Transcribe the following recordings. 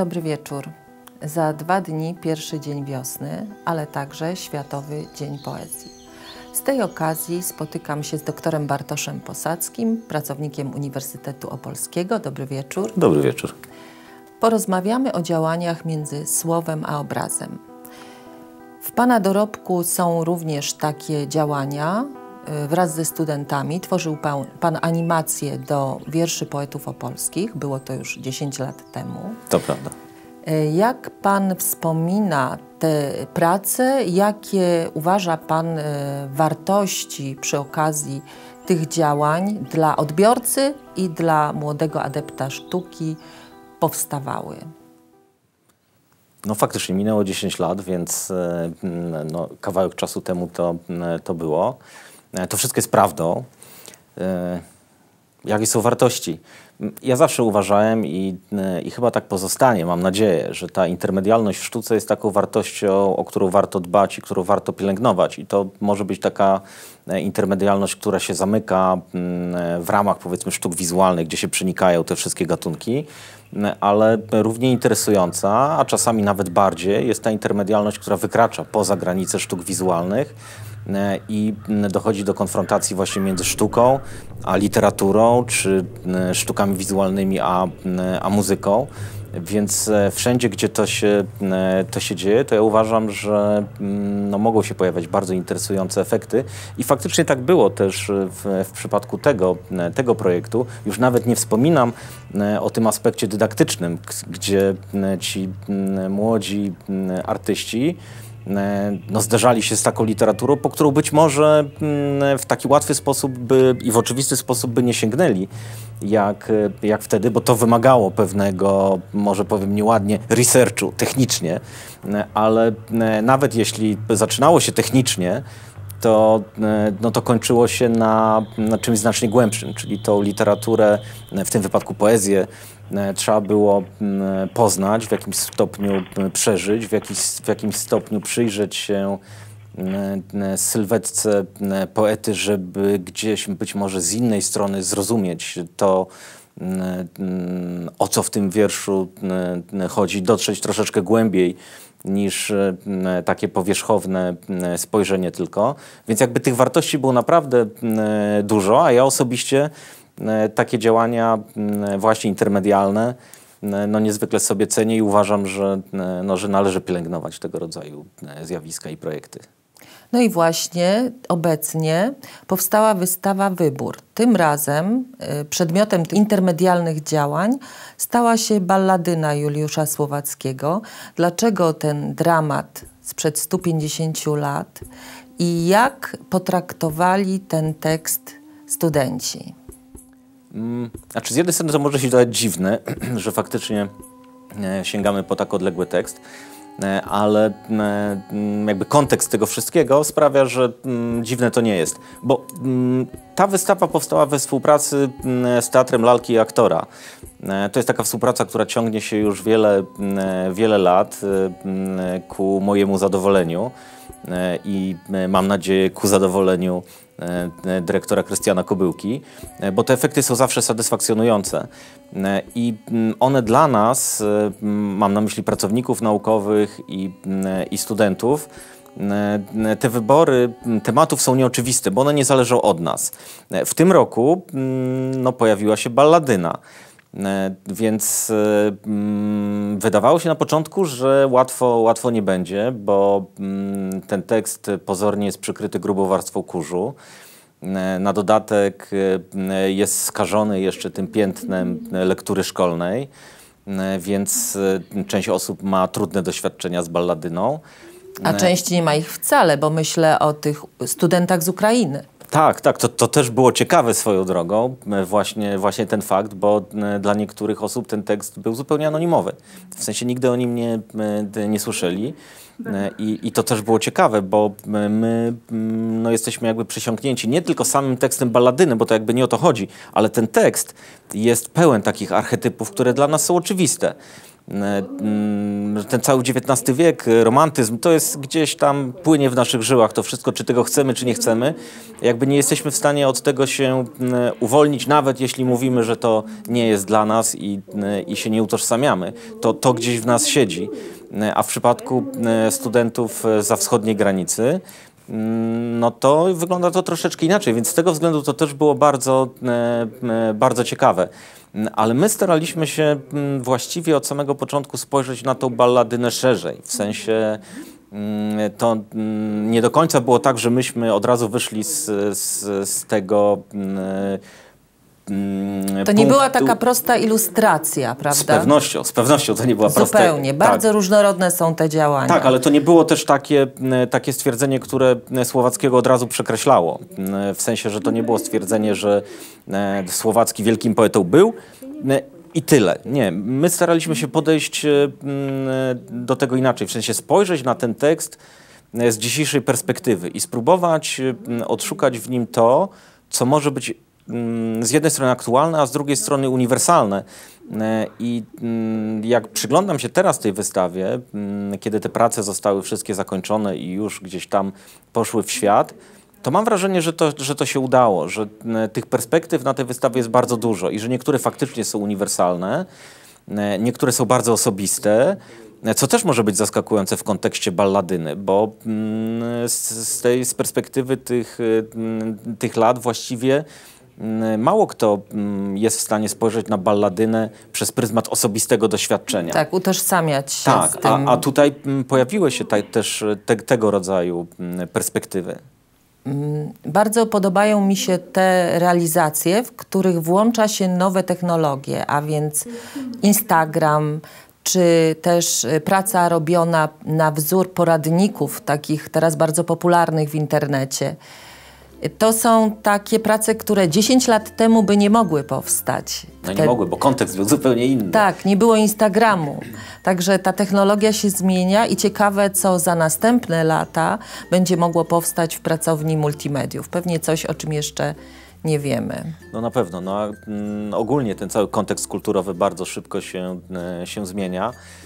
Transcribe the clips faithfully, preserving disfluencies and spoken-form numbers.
Dobry wieczór. Za dwa dni pierwszy dzień wiosny, ale także Światowy Dzień Poezji. Z tej okazji spotykam się z doktorem Bartoszem Posadzkim, pracownikiem Uniwersytetu Opolskiego. Dobry wieczór. Dobry wieczór. Porozmawiamy o działaniach między słowem a obrazem. W Pana dorobku są również takie działania. Wraz ze studentami tworzył Pan, pan animację do wierszy poetów opolskich. Było to już dziesięć lat temu. To prawda. Jak Pan wspomina te prace? Jakie uważa Pan wartości przy okazji tych działań dla odbiorcy i dla młodego adepta sztuki powstawały? No faktycznie minęło dziesięć lat, więc no, kawałek czasu temu to, to było. To wszystko jest prawdą. Jakie są wartości? Ja zawsze uważałem i, i chyba tak pozostanie, mam nadzieję, że ta intermedialność w sztuce jest taką wartością, o którą warto dbać i którą warto pielęgnować. I to może być taka intermedialność, która się zamyka w ramach, powiedzmy, sztuk wizualnych, gdzie się przenikają te wszystkie gatunki, ale równie interesująca, a czasami nawet bardziej, jest ta intermedialność, która wykracza poza granice sztuk wizualnych i dochodzi do konfrontacji właśnie między sztuką a literaturą, czy sztukami wizualnymi a, a muzyką. Więc wszędzie, gdzie to się, to się dzieje, to ja uważam, że no, mogą się pojawiać bardzo interesujące efekty. I faktycznie tak było też w, w przypadku tego, tego projektu. Już nawet nie wspominam o tym aspekcie dydaktycznym, gdzie ci młodzi artyści no, zderzali się z taką literaturą, po którą być może w taki łatwy sposób by, i w oczywisty sposób by nie sięgnęli, jak, jak wtedy, bo to wymagało pewnego, może powiem nieładnie, researchu technicznie, ale nawet jeśli zaczynało się technicznie, to, no, to kończyło się na, na czymś znacznie głębszym, czyli tą literaturę, w tym wypadku poezję, trzeba było poznać, w jakimś stopniu przeżyć, w, jakiś, w jakimś stopniu przyjrzeć się sylwetce poety, żeby gdzieś być może z innej strony zrozumieć to, o co w tym wierszu chodzi, dotrzeć troszeczkę głębiej niż takie powierzchowne spojrzenie tylko. Więc jakby tych wartości było naprawdę dużo, a ja osobiście takie działania właśnie intermedialne no niezwykle sobie cenię i uważam, że, no, że należy pielęgnować tego rodzaju zjawiska i projekty. No i właśnie obecnie powstała wystawa Wybór. Tym razem przedmiotem intermedialnych działań stała się balladyna Juliusza Słowackiego. Dlaczego ten dramat sprzed stu pięćdziesięciu lat i jak potraktowali ten tekst studenci? Znaczy z jednej strony to może się dać dziwne, że faktycznie sięgamy po tak odległy tekst, ale jakby kontekst tego wszystkiego sprawia, że dziwne to nie jest. Bo ta wystawa powstała we współpracy z Teatrem Lalki i Aktora. To jest taka współpraca, która ciągnie się już wiele, wiele lat ku mojemu zadowoleniu i mam nadzieję ku zadowoleniu dyrektora Krystiana Kobyłki, bo te efekty są zawsze satysfakcjonujące i one dla nas, mam na myśli pracowników naukowych i, i studentów, te wybory tematów są nieoczywiste, bo one nie zależą od nas. W tym roku no, pojawiła się balladyna. Więc mm, wydawało się na początku, że łatwo, łatwo nie będzie, bo mm, ten tekst pozornie jest przykryty grubą warstwą kurzu. Na dodatek jest skażony jeszcze tym piętnem lektury szkolnej, więc część osób ma trudne doświadczenia z balladyną. A część nie ma ich wcale, bo myślę o tych studentach z Ukrainy. Tak, tak, to, to też było ciekawe swoją drogą, właśnie, właśnie ten fakt, bo dla niektórych osób ten tekst był zupełnie anonimowy. W sensie nigdy o nim nie, nie słyszeli i, i to też było ciekawe, bo my no, jesteśmy jakby przysiągnięci nie tylko samym tekstem balladyny, bo to jakby nie o to chodzi, ale ten tekst jest pełen takich archetypów, które dla nas są oczywiste. ten cały dziewiętnasty wiek, romantyzm, to jest gdzieś tam, płynie w naszych żyłach to wszystko, czy tego chcemy, czy nie chcemy. Jakby nie jesteśmy w stanie od tego się uwolnić, nawet jeśli mówimy, że to nie jest dla nas i, i się nie utożsamiamy. To, to gdzieś w nas siedzi. A w przypadku studentów zza wschodniej granicy, no to wygląda to troszeczkę inaczej, więc z tego względu to też było bardzo, bardzo ciekawe. Ale my staraliśmy się właściwie od samego początku spojrzeć na tą balladynę szerzej, w sensie to nie do końca było tak, że myśmy od razu wyszli z, z, z tego To nie była taka prosta ilustracja, prawda? Z pewnością, z pewnością to nie była prosta. Zupełnie, bardzo tak. Różnorodne są te działania. Tak, ale to nie było też takie, takie stwierdzenie, które Słowackiego od razu przekreślało. W sensie, że to nie było stwierdzenie, że Słowacki wielkim poetą był i tyle. Nie, my staraliśmy się podejść do tego inaczej, w sensie spojrzeć na ten tekst z dzisiejszej perspektywy i spróbować odszukać w nim to, co może być z jednej strony aktualne, a z drugiej strony uniwersalne. I jak przyglądam się teraz tej wystawie, kiedy te prace zostały wszystkie zakończone i już gdzieś tam poszły w świat, to mam wrażenie, że to, że to się udało, że tych perspektyw na tej wystawie jest bardzo dużo i że niektóre faktycznie są uniwersalne, niektóre są bardzo osobiste, co też może być zaskakujące w kontekście balladyny, bo z, z tej z perspektywy tych, tych lat właściwie mało kto jest w stanie spojrzeć na balladynę przez pryzmat osobistego doświadczenia. Tak, utożsamiać się tak, z tym. A, a tutaj pojawiły się taj, też te, tego rodzaju perspektywy. Bardzo podobają mi się te realizacje, w których włącza się nowe technologie, a więc Instagram, czy też praca robiona na wzór poradników, takich teraz bardzo popularnych w internecie. To są takie prace, które dziesięć lat temu by nie mogły powstać. No nie mogły, bo kontekst był zupełnie inny. Tak, nie było Instagramu. Także ta technologia się zmienia i ciekawe, co za następne lata będzie mogło powstać w pracowni multimediów. Pewnie coś, o czym jeszcze nie wiemy. No na pewno. No, a, mm, ogólnie ten cały kontekst kulturowy bardzo szybko się, e, się zmienia.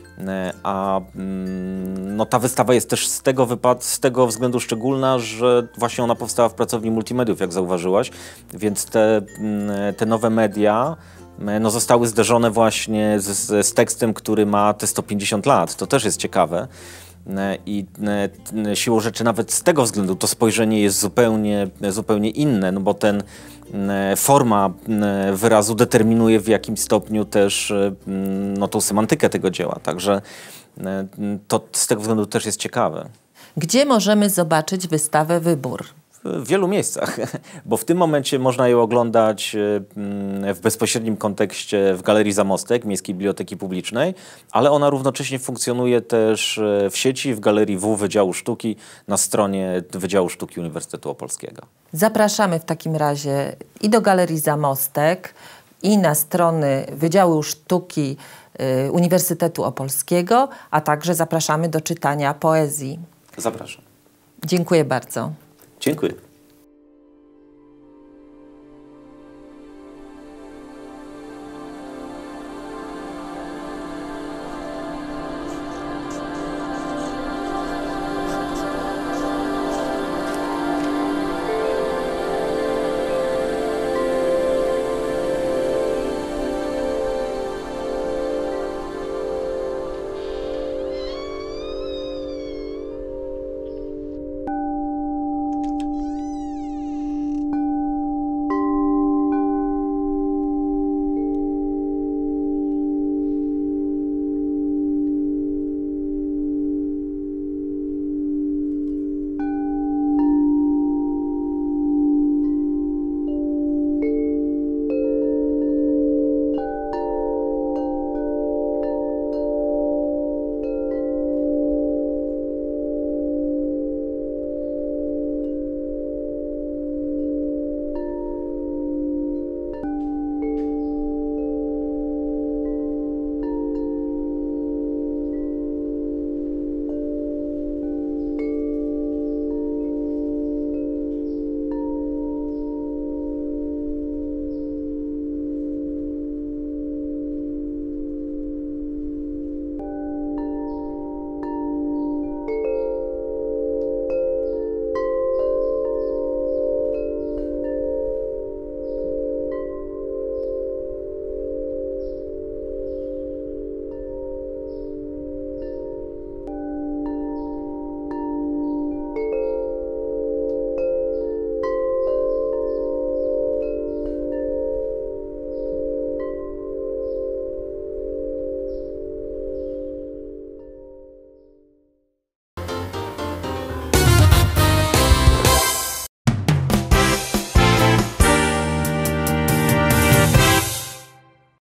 A no, ta wystawa jest też z tego, wypad z tego względu szczególna, że właśnie ona powstała w pracowni multimediów, jak zauważyłaś, więc te, te nowe media no, zostały zderzone właśnie z, z tekstem, który ma te sto pięćdziesiąt lat. To też jest ciekawe. I siłą rzeczy nawet z tego względu to spojrzenie jest zupełnie, zupełnie inne, no bo ten forma wyrazu determinuje w jakimś stopniu też no, tą semantykę tego dzieła. Także to z tego względu też jest ciekawe. Gdzie możemy zobaczyć wystawę Wybór? W wielu miejscach, bo w tym momencie można ją oglądać w bezpośrednim kontekście w Galerii Zamostek, Miejskiej Biblioteki Publicznej, ale ona równocześnie funkcjonuje też w sieci, w Galerii W Wydziału Sztuki, na stronie Wydziału Sztuki Uniwersytetu Opolskiego. Zapraszamy w takim razie i do Galerii Zamostek, i na strony Wydziału Sztuki Uniwersytetu Opolskiego, a także zapraszamy do czytania poezji. Zapraszam. Dziękuję bardzo. Dziękuję.